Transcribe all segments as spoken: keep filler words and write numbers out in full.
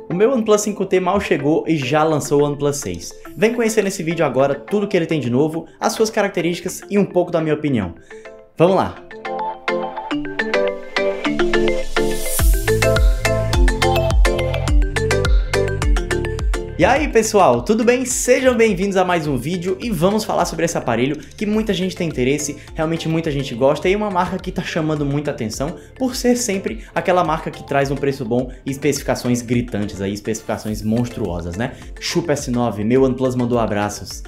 O meu OnePlus cinco T mal chegou e já lançou o OnePlus seis. Vem conhecer nesse vídeo agora tudo que ele tem de novo, as suas características e um pouco da minha opinião. Vamos lá! E aí pessoal, tudo bem? Sejam bem-vindos a mais um vídeo e vamos falar sobre esse aparelho que muita gente tem interesse, realmente muita gente gosta e é uma marca que tá chamando muita atenção por ser sempre aquela marca que traz um preço bom e especificações gritantes aí, especificações monstruosas, né? Chupa S nove, meu OnePlus mandou abraços.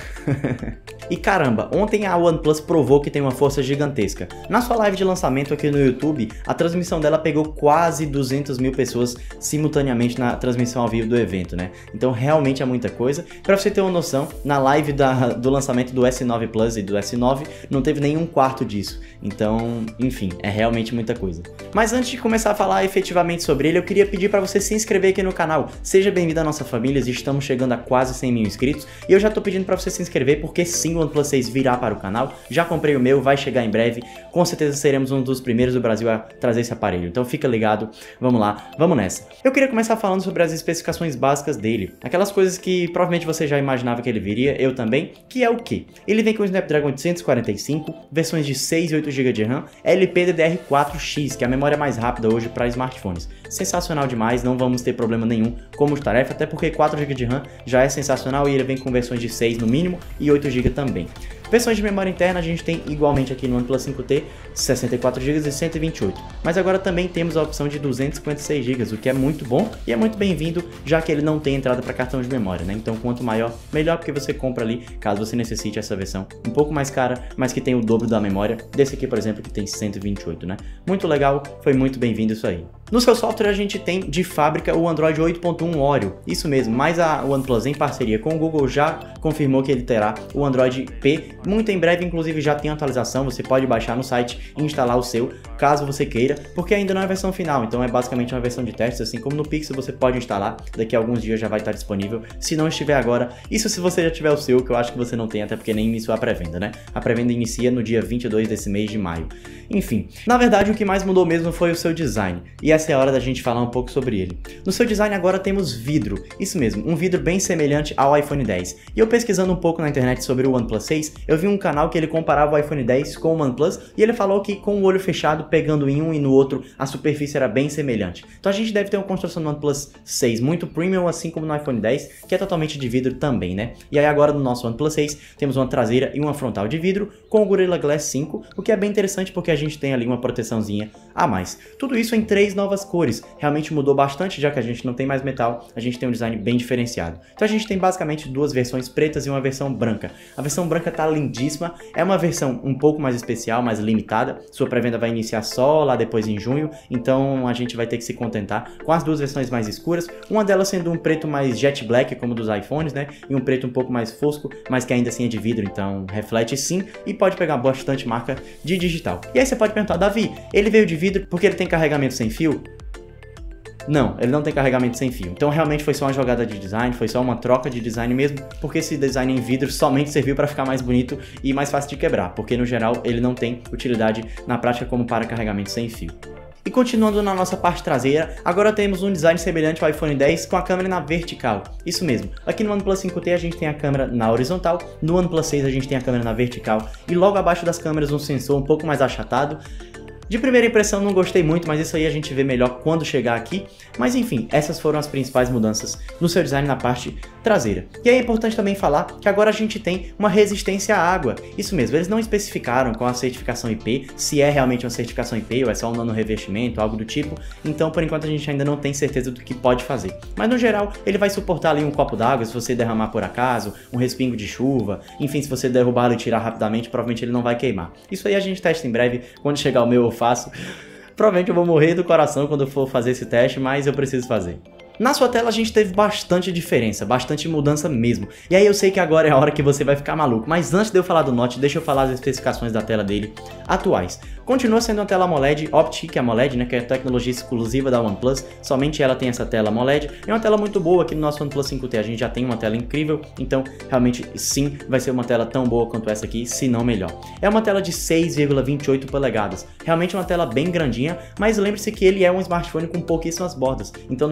E caramba, ontem a OnePlus provou que tem uma força gigantesca. Na sua live de lançamento aqui no YouTube, a transmissão dela pegou quase duzentas mil pessoas simultaneamente na transmissão ao vivo do evento, né? Então realmente é muita coisa. Pra você ter uma noção, na live da, do lançamento do S nove Plus e do S nove, não teve nenhum quarto disso. Então, enfim, é realmente muita coisa. Mas antes de começar a falar efetivamente sobre ele, eu queria pedir para você se inscrever aqui no canal. Seja bem-vindo à nossa família, estamos chegando a quase cem mil inscritos. E eu já tô pedindo para você se inscrever porque sim, o OnePlus seis virá para o canal. Já comprei o meu, vai chegar em breve. Com certeza seremos um dos primeiros do Brasil a trazer esse aparelho. Então fica ligado, vamos lá, vamos nessa. Eu queria começar falando sobre as especificações básicas dele. Aquelas coisas que provavelmente você já imaginava que ele viria, eu também. Que é o quê? Ele vem com o Snapdragon oitocentos e quarenta e cinco, versões de seis e oito gigas de RAM, L P D D R quatro X, que é a memória mais rápida hoje para smartphones. Sensacional demais, não vamos ter problema nenhum como tarefa, até porque quatro gigas de RAM já é sensacional e ele vem com versões de seis no mínimo e oito gigas também. Versões de memória interna a gente tem igualmente aqui no OnePlus cinco T, sessenta e quatro gigas e cento e vinte e oito, mas agora também temos a opção de duzentos e cinquenta e seis gigas, o que é muito bom e é muito bem-vindo, já que ele não tem entrada para cartão de memória, né? Então quanto maior, melhor, porque você compra ali, caso você necessite essa versão um pouco mais cara, mas que tem o dobro da memória, desse aqui por exemplo que tem cento e vinte e oito, né? Muito legal, foi muito bem-vindo isso aí. No seu software a gente tem de fábrica o Android oito ponto um Oreo, isso mesmo, mas a OnePlus em parceria com o Google já confirmou que ele terá o Android P, muito em breve inclusive já tem atualização, você pode baixar no site e instalar o seu, caso você queira, porque ainda não é a versão final, então é basicamente uma versão de testes, assim como no Pixel você pode instalar, daqui a alguns dias já vai estar disponível, se não estiver agora, isso se você já tiver o seu, que eu acho que você não tem, até porque nem iniciou a pré-venda, né? A pré-venda inicia no dia vinte e dois desse mês de maio. Enfim, na verdade o que mais mudou mesmo foi o seu design, e essa é a hora da gente falar um pouco sobre ele. No seu design agora temos vidro, isso mesmo, um vidro bem semelhante ao iPhone dez. E eu pesquisando um pouco na internet sobre o OnePlus seis, eu vi um canal que ele comparava o iPhone dez com o OnePlus, e ele falou que com o olho fechado, pegando em um e no outro, a superfície era bem semelhante. Então a gente deve ter uma construção no OnePlus seis muito premium, assim como no iPhone dez, que é totalmente de vidro também, né? E aí agora no nosso OnePlus seis, temos uma traseira e uma frontal de vidro, com o Gorilla Glass cinco, o que é bem interessante porque a gente tem ali uma proteçãozinha a mais. Tudo isso em três novas cores, realmente mudou bastante, já que a gente não tem mais metal, a gente tem um design bem diferenciado. Então a gente tem basicamente duas versões pretas e uma versão branca. A versão branca tá lindíssima, é uma versão um pouco mais especial, mais limitada, sua pré-venda vai iniciar só lá depois em junho, então a gente vai ter que se contentar com as duas versões mais escuras, uma delas sendo um preto mais jet black, como dos iPhones, né, e um preto um pouco mais fosco, mas que ainda assim é de vidro, então reflete sim, e pode pegar bastante marca de digital. E aí você pode perguntar, Davi, ele veio de vidro porque ele tem carregamento sem fio? Não, ele não tem carregamento sem fio, então realmente foi só uma jogada de design, foi só uma troca de design mesmo, porque esse design em vidro somente serviu para ficar mais bonito e mais fácil de quebrar, porque no geral ele não tem utilidade na prática como para carregamento sem fio. E continuando na nossa parte traseira, agora temos um design semelhante ao iPhone dez com a câmera na vertical. Isso mesmo, aqui no OnePlus cinco T a gente tem a câmera na horizontal, no OnePlus seis a gente tem a câmera na vertical e logo abaixo das câmeras um sensor um pouco mais achatado. De primeira impressão não gostei muito, mas isso aí a gente vê melhor quando chegar aqui. Mas enfim, essas foram as principais mudanças no seu design na parte traseira. E aí é importante também falar que agora a gente tem uma resistência à água. Isso mesmo, eles não especificaram com a certificação I P se é realmente uma certificação I P ou é só um nanorevestimento, algo do tipo. Então por enquanto a gente ainda não tem certeza do que pode fazer. Mas no geral ele vai suportar ali um copo d'água se você derramar por acaso, um respingo de chuva, enfim, se você derrubá-lo e tirar rapidamente, provavelmente ele não vai queimar. Isso aí a gente testa em breve, quando chegar o meu eu faço. Provavelmente eu vou morrer do coração quando eu for fazer esse teste, mas eu preciso fazer. Na sua tela a gente teve bastante diferença, bastante mudança mesmo. E aí eu sei que agora é a hora que você vai ficar maluco, mas antes de eu falar do Note, deixa eu falar as especificações da tela dele atuais. Continua sendo uma tela AMOLED Optic AMOLED, né, que é a tecnologia exclusiva da OnePlus, somente ela tem essa tela AMOLED. É uma tela muito boa, aqui no nosso OnePlus cinco T a gente já tem uma tela incrível, então realmente sim, vai ser uma tela tão boa quanto essa aqui, se não melhor. É uma tela de seis vírgula vinte e oito polegadas, realmente uma tela bem grandinha, mas lembre-se que ele é um smartphone com pouquíssimas bordas, então não é que ele seja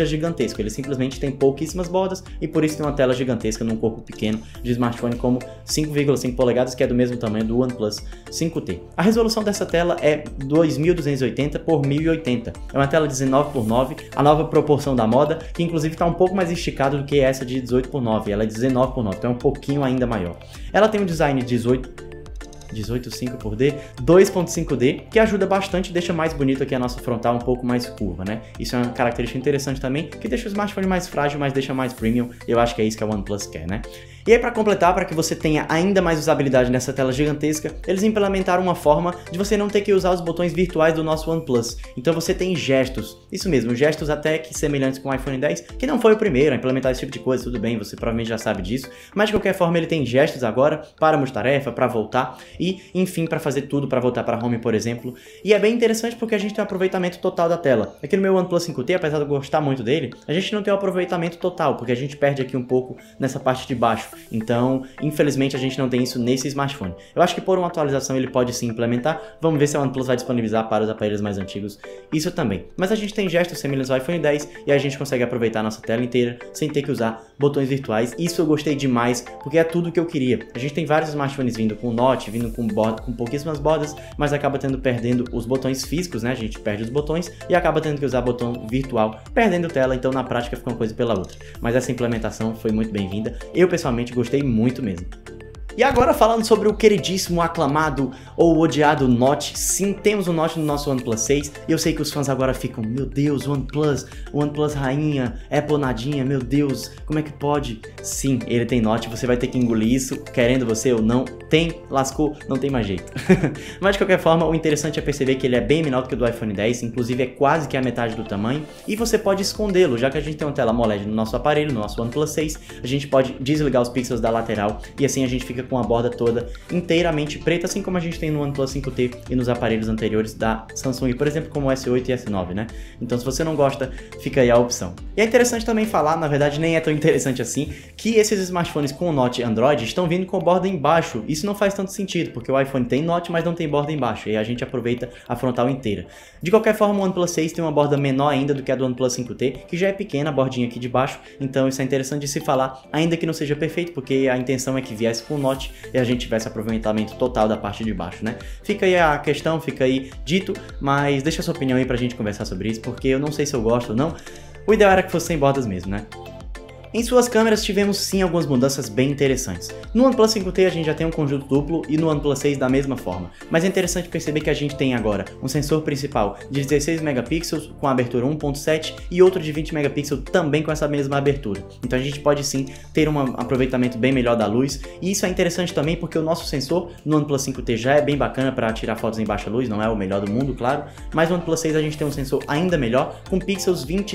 seja gigantesco, ele simplesmente tem pouquíssimas bordas e por isso tem uma tela gigantesca num corpo pequeno de smartphone como cinco vírgula cinco polegadas, que é do mesmo tamanho do OnePlus cinco T. A resolução dessa tela é dois mil duzentos e oitenta por mil e oitenta, é uma tela dezenove por nove, a nova proporção da moda, que inclusive está um pouco mais esticada do que essa de dezoito por nove, ela é dezenove por nove, então é um pouquinho ainda maior. Ela tem um design dezoito dezoito ponto cinco por D, dois ponto cinco D, que ajuda bastante, deixa mais bonito aqui a nossa frontal um pouco mais curva, né? Isso é uma característica interessante também, que deixa o smartphone mais frágil, mas deixa mais premium, e eu acho que é isso que a OnePlus quer, né? E aí, para completar, para que você tenha ainda mais usabilidade nessa tela gigantesca, eles implementaram uma forma de você não ter que usar os botões virtuais do nosso OnePlus. Então você tem gestos, isso mesmo, gestos até que semelhantes com o iPhone dez, que não foi o primeiro a implementar esse tipo de coisa, tudo bem, você provavelmente já sabe disso, mas de qualquer forma ele tem gestos agora para multitarefa, para voltar e, enfim, para fazer tudo, para voltar para Home, por exemplo. E é bem interessante porque a gente tem um aproveitamento total da tela. Aqui no meu OnePlus cinco T, apesar de eu gostar muito dele, a gente não tem um aproveitamento total, porque a gente perde aqui um pouco nessa parte de baixo. Então, infelizmente, a gente não tem isso nesse smartphone. Eu acho que por uma atualização ele pode sim implementar. Vamos ver se a OnePlus vai disponibilizar para os aparelhos mais antigos isso também. Mas a gente tem gestos semelhantes ao iPhone dez e a gente consegue aproveitar a nossa tela inteira sem ter que usar botões virtuais. Isso eu gostei demais, porque é tudo o que eu queria. A gente tem vários smartphones vindo com Note, vindo com, borda, com pouquíssimas bordas, mas acaba tendo perdendo os botões físicos, né? A gente perde os botões e acaba tendo que usar botão virtual, perdendo tela, então na prática fica uma coisa pela outra. Mas essa implementação foi muito bem-vinda. Eu pessoalmente gostei muito mesmo. E agora falando sobre o queridíssimo, aclamado ou odiado Note. Sim, temos o Note no nosso OnePlus seis e eu sei que os fãs agora ficam, meu Deus, OnePlus, OnePlus rainha, Apple nadinha, meu Deus, como é que pode? Sim, ele tem Note, você vai ter que engolir isso, querendo você ou não, tem, lascou, não tem mais jeito. Mas de qualquer forma, o interessante é perceber que ele é bem menor do que o do iPhone dez, inclusive é quase que a metade do tamanho, e você pode escondê-lo, já que a gente tem uma tela AMOLED no nosso aparelho, no nosso OnePlus seis, a gente pode desligar os pixels da lateral e assim a gente fica com a borda toda inteiramente preta, assim como a gente tem no OnePlus cinco T e nos aparelhos anteriores da Samsung, por exemplo, como o S oito e S nove, né? Então se você não gosta, fica aí a opção. E é interessante também falar, na verdade nem é tão interessante assim, que esses smartphones com Note Android estão vindo com borda embaixo. Isso não faz tanto sentido, porque o iPhone tem Note, mas não tem borda embaixo, e a gente aproveita a frontal inteira. De qualquer forma, o OnePlus seis tem uma borda menor ainda do que a do OnePlus cinco T, que já é pequena, a bordinha aqui de baixo, então isso é interessante de se falar, ainda que não seja perfeito, porque a intenção é que viesse com Note e a gente tivesse aproveitamento total da parte de baixo, né? Fica aí a questão, fica aí dito, mas deixa a sua opinião aí pra gente conversar sobre isso, porque eu não sei se eu gosto ou não. O ideal era que fosse sem bordas mesmo, né? Em suas câmeras tivemos sim algumas mudanças bem interessantes. No OnePlus cinco T a gente já tem um conjunto duplo e no OnePlus seis da mesma forma, mas é interessante perceber que a gente tem agora um sensor principal de dezesseis megapixels com abertura um ponto sete e outro de vinte megapixels também com essa mesma abertura. Então a gente pode sim ter um aproveitamento bem melhor da luz, e isso é interessante também porque o nosso sensor no OnePlus cinco T já é bem bacana para tirar fotos em baixa luz, não é o melhor do mundo, claro, mas no OnePlus seis a gente tem um sensor ainda melhor com pixels vinte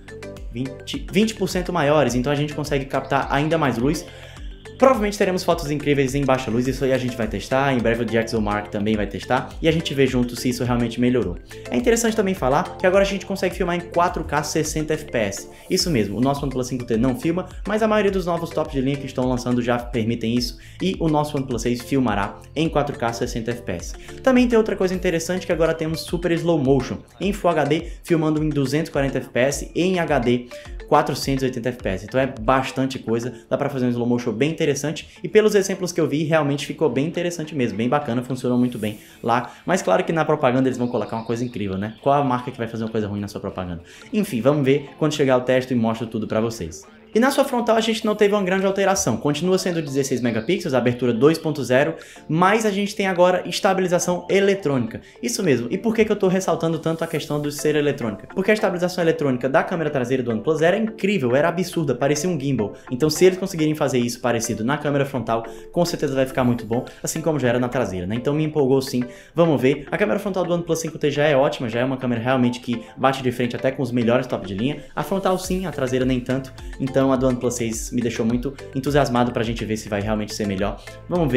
vinte por cento maiores, então a gente consegue captar ainda mais luz. Provavelmente teremos fotos incríveis em baixa luz, isso aí a gente vai testar, em breve o DxOMark também vai testar, e a gente vê junto se isso realmente melhorou. É interessante também falar que agora a gente consegue filmar em quatro K sessenta F P S. Isso mesmo, o nosso OnePlus cinco T não filma, mas a maioria dos novos tops de linha que estão lançando já permitem isso, e o nosso OnePlus seis filmará em quatro K sessenta F P S. Também tem outra coisa interessante, que agora temos Super Slow Motion, em Full H D filmando em duzentos e quarenta F P S e em H D quatrocentos e oitenta F P S, então é bastante coisa, dá pra fazer um slow motion bem interessante, e pelos exemplos que eu vi, realmente ficou bem interessante mesmo, bem bacana, funcionou muito bem lá, mas claro que na propaganda eles vão colocar uma coisa incrível, né? Qual a marca que vai fazer uma coisa ruim na sua propaganda? Enfim, vamos ver quando chegar o teste e mostro tudo pra vocês. E na sua frontal a gente não teve uma grande alteração, continua sendo dezesseis megapixels, abertura dois ponto zero, mas a gente tem agora estabilização eletrônica. Isso mesmo, e por que que eu estou ressaltando tanto a questão de ser eletrônica? Porque a estabilização eletrônica da câmera traseira do OnePlus era incrível, era absurda, parecia um gimbal. Então se eles conseguirem fazer isso parecido na câmera frontal, com certeza vai ficar muito bom, assim como já era na traseira, né? Então me empolgou sim, vamos ver. A câmera frontal do OnePlus cinco T já é ótima, já é uma câmera realmente que bate de frente até com os melhores top de linha. A frontal sim, a traseira nem tanto, então Então a do OnePlus seis me deixou muito entusiasmado pra gente ver se vai realmente ser melhor. Vamos ver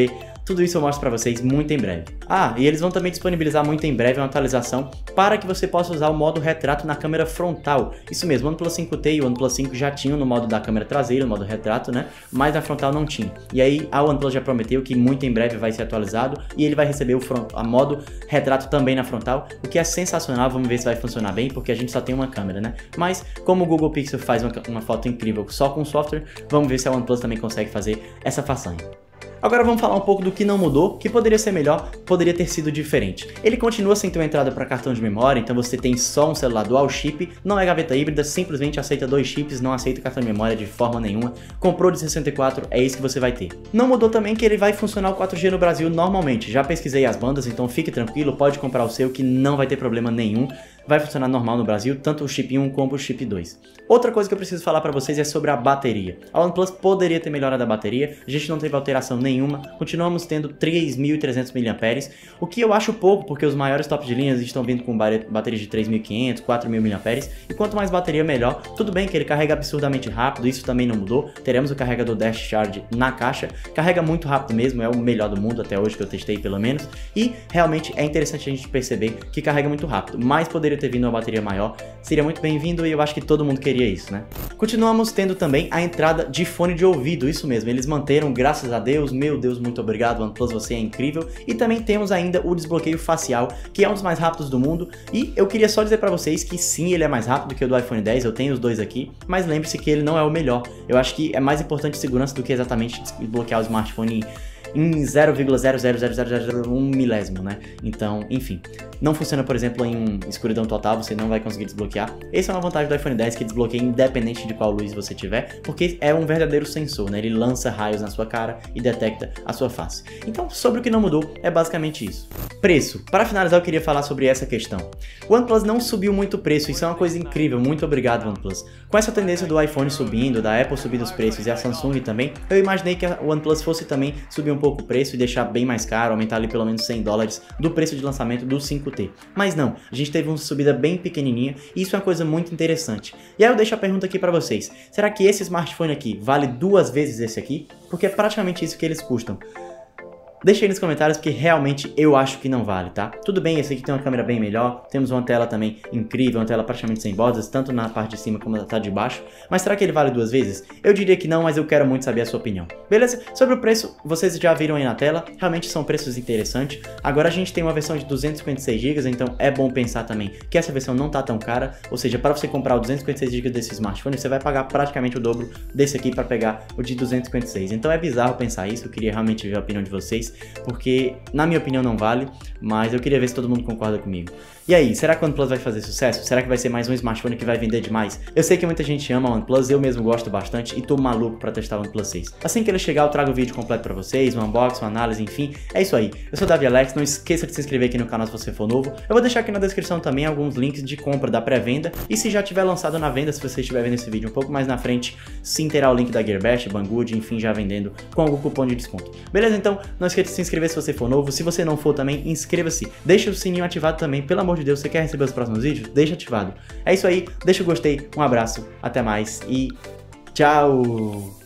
tudo isso eu mostro pra vocês muito em breve. Ah, e eles vão também disponibilizar muito em breve uma atualização para que você possa usar o modo retrato na câmera frontal. Isso mesmo, o OnePlus cinco T e o OnePlus cinco já tinham no modo da câmera traseira, no modo retrato, né? Mas na frontal não tinha. E aí a OnePlus já prometeu que muito em breve vai ser atualizado e ele vai receber o front, a modo retrato também na frontal, o que é sensacional. Vamos ver se vai funcionar bem, porque a gente só tem uma câmera, né? Mas como o Google Pixel faz uma, uma foto incrível só com software, vamos ver se a OnePlus também consegue fazer essa façanha. Agora vamos falar um pouco do que não mudou, que poderia ser melhor, poderia ter sido diferente. Ele continua sem ter uma entrada para cartão de memória, então você tem só um celular dual chip, não é gaveta híbrida, simplesmente aceita dois chips, não aceita cartão de memória de forma nenhuma. Comprou de sessenta e quatro, é isso que você vai ter. Não mudou também que ele vai funcionar o quatro G no Brasil normalmente, já pesquisei as bandas, então fique tranquilo, pode comprar o seu que não vai ter problema nenhum. Vai funcionar normal no Brasil, tanto o chip um como o chip dois. Outra coisa que eu preciso falar para vocês é sobre a bateria. A OnePlus poderia ter melhorado a bateria, a gente não teve alteração nenhuma, continuamos tendo três mil e trezentos miliampères, o que eu acho pouco, porque os maiores top de linhas estão vindo com baterias de três mil e quinhentos, quatro mil miliampères, e quanto mais bateria melhor. Tudo bem que ele carrega absurdamente rápido, isso também não mudou, teremos o carregador Dash Charge na caixa, carrega muito rápido mesmo, é o melhor do mundo até hoje que eu testei pelo menos, e realmente é interessante a gente perceber que carrega muito rápido, mas poderia ter vindo uma bateria maior, seria muito bem-vindo e eu acho que todo mundo queria isso, né? Continuamos tendo também a entrada de fone de ouvido, isso mesmo, eles manteram, graças a Deus, meu Deus, muito obrigado OnePlus, você é incrível, e também temos ainda o desbloqueio facial, que é um dos mais rápidos do mundo, e eu queria só dizer pra vocês que sim, ele é mais rápido que o do iPhone dez, eu tenho os dois aqui, mas lembre-se que ele não é o melhor, eu acho que é mais importante segurança do que exatamente desbloquear o smartphone em zero vírgula zero zero zero zero zero um milésimo, né? Então, enfim, não funciona, por exemplo, em escuridão total, você não vai conseguir desbloquear. Essa é uma vantagem do iPhone dez, que desbloqueia independente de qual luz você tiver, porque é um verdadeiro sensor, né? Ele lança raios na sua cara e detecta a sua face. Então, sobre o que não mudou, é basicamente isso. Preço. Para finalizar, eu queria falar sobre essa questão. O OnePlus não subiu muito o preço, isso é uma coisa incrível, muito obrigado, OnePlus. Com essa tendência do iPhone subindo, da Apple subindo os preços e a Samsung também, eu imaginei que o OnePlus fosse também subir um pouco o preço e deixar bem mais caro, aumentar ali pelo menos cem dólares do preço de lançamento do cinco T. Mas não, a gente teve uma subida bem pequenininha e isso é uma coisa muito interessante. E aí eu deixo a pergunta aqui para vocês, será que esse smartphone aqui vale duas vezes esse aqui? Porque é praticamente isso que eles custam. Deixa aí nos comentários, porque realmente eu acho que não vale, tá? Tudo bem, esse aqui tem uma câmera bem melhor, temos uma tela também incrível, uma tela praticamente sem bordas, tanto na parte de cima como na parte de baixo, mas será que ele vale duas vezes? Eu diria que não, mas eu quero muito saber a sua opinião. Beleza? Sobre o preço, vocês já viram aí na tela, realmente são preços interessantes. Agora a gente tem uma versão de duzentos e cinquenta e seis gigas, então é bom pensar também que essa versão não tá tão cara, ou seja, para você comprar o duzentos e cinquenta e seis gigas desse smartphone, você vai pagar praticamente o dobro desse aqui para pegar o de duzentos e cinquenta e seis. Então é bizarro pensar isso, eu queria realmente ver a opinião de vocês, porque na minha opinião não vale, mas eu queria ver se todo mundo concorda comigo. E aí, será que o OnePlus vai fazer sucesso? Será que vai ser mais um smartphone que vai vender demais? Eu sei que muita gente ama o OnePlus, eu mesmo gosto bastante e tô maluco pra testar o OnePlus seis. Assim que ele chegar eu trago o vídeo completo pra vocês, um unboxing, uma análise, enfim, é isso aí. Eu sou o Davi Alex, não esqueça de se inscrever aqui no canal se você for novo. Eu vou deixar aqui na descrição também alguns links de compra da pré-venda e se já tiver lançado na venda, se você estiver vendo esse vídeo um pouco mais na frente, sim, terá o link da Gearbest, Banggood, enfim, já vendendo com algum cupom de desconto. Beleza? Então, não esqueça de se inscrever se você for novo, se você não for também, inscreva-se, deixa o sininho ativado também, pelo amor de Deus, você quer receber os próximos vídeos? Deixa ativado. É isso aí, deixa o gostei, um abraço, até mais e tchau!